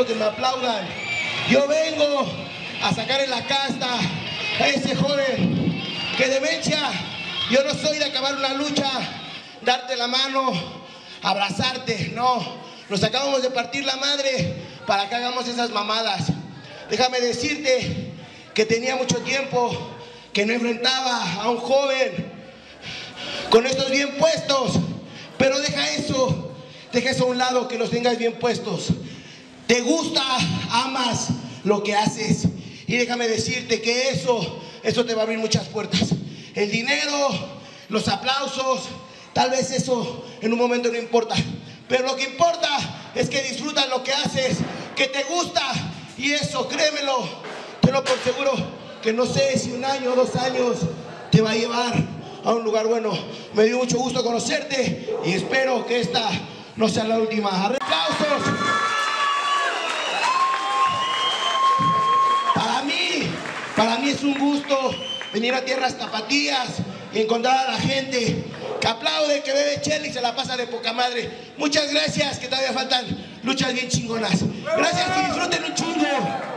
amigos que me aplaudan. Yo vengo a sacar en la casta a ese joven que demencia. Yo no soy de acabar una lucha, darte la mano, abrazarte, no. Nos acabamos de partir la madre para que hagamos esas mamadas. Déjame decirte que tenía mucho tiempo que no enfrentaba a un joven con estos bien puestos, pero deja eso a un lado, que los tengas bien puestos. Te gusta, amas lo que haces, y déjame decirte que eso te va a abrir muchas puertas. El dinero, los aplausos, tal vez eso en un momento no importa, pero lo que importa es que disfrutas lo que haces, que te gusta, y eso, créemelo, te lo por seguro, que no sé si 1 año o 2 años te va a llevar a un lugar bueno. Me dio mucho gusto conocerte y espero que esta no sea la última. ¡Aplausos! Para mí es un gusto venir a tierras tapatías y encontrar a la gente que aplaude, que bebe chela y se la pasa de poca madre. Muchas gracias, que todavía faltan luchas bien chingonas. Gracias y disfruten un chingo.